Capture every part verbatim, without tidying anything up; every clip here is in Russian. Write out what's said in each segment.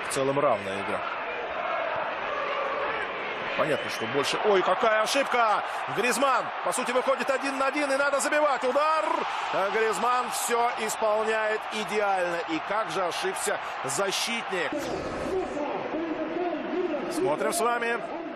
в целом равная игра. Понятно, что больше... Ой, какая ошибка! Гризман, по сути, выходит один на один, и надо забивать. Удар! Гризман все исполняет идеально. И как же ошибся защитник. Смотрим с вами.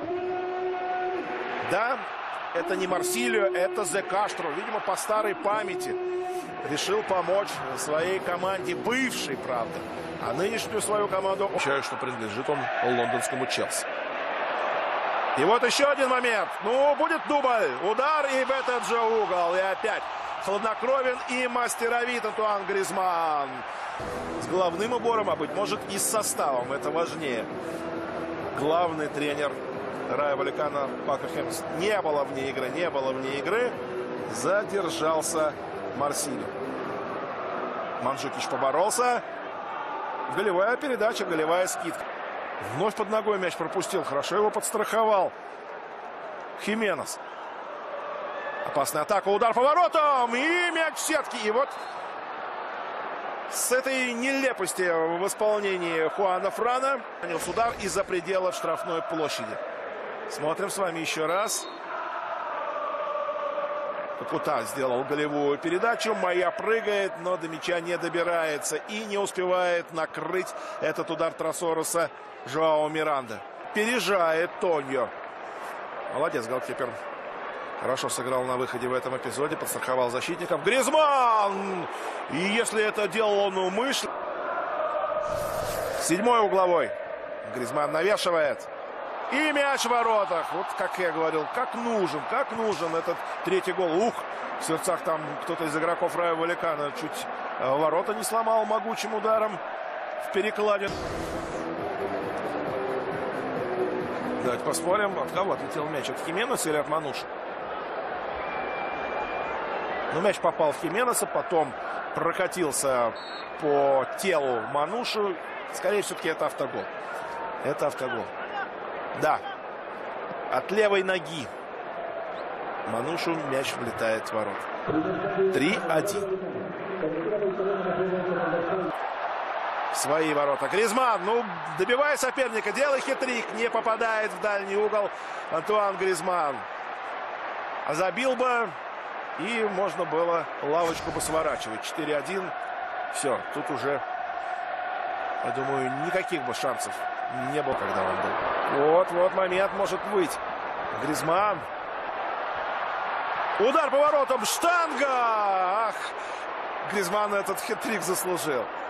Да, это не Марсилио, это Зе Каштро. Видимо, по старой памяти решил помочь своей команде, бывшей, правда. А нынешнюю свою команду... Ощущаю, что принадлежит он лондонскому Челси. И вот еще один момент. Ну, будет дубль. Удар и в этот же угол. И опять хладнокровен и мастеровит Антуан Гризман. С головным убором, а быть может и с составом. Это важнее. Главный тренер Райо Валлекано Пако Хемс. Не было вне игры, не было вне игры. Задержался Марсилио. Манджукич поборолся. Голевая передача, голевая скидка. Вновь под ногой мяч пропустил. Хорошо его подстраховал Хименес. Опасная атака. Удар поворотом. И мяч в сетке. И вот с этой нелепости в исполнении Хуана Франа нанес удар из-за пределов штрафной площади. Смотрим с вами еще раз. Капута сделал голевую передачу. Майя прыгает, но до мяча не добирается. И не успевает накрыть этот удар Тросороса Жоао Миранда. Пережает Тоньо. Молодец, голкипер. Хорошо сыграл на выходе в этом эпизоде. Подстраховал защитников. Гризман! И если это делал он умышленно... Седьмой угловой. Гризман навешивает. И мяч в воротах. Вот как я говорил, как нужен, как нужен этот третий гол. Ух, в сердцах там кто-то из игроков Райо Валлекано чуть ворота не сломал могучим ударом в перекладе. Давайте посмотрим, от кого отлетел мяч. От Хименеса или от Мануша? Ну, мяч попал в Хименеса, потом прокатился по телу Манушу. Скорее, все-таки это автогол. Это автогол. Да, от левой ноги Манушу мяч влетает в ворота. три один. Свои ворота. Гризман, ну, добивая соперника, делай хитрик. Не попадает в дальний угол Антуан Гризман. А забил бы, и можно было лавочку бы сворачивать. четыре один. Все, тут уже, я думаю, никаких бы шансов не было, когда он был. Вот, вот момент может быть. Гризман. Удар по воротам. Штанга! Ах, Гризман этот хитрик заслужил.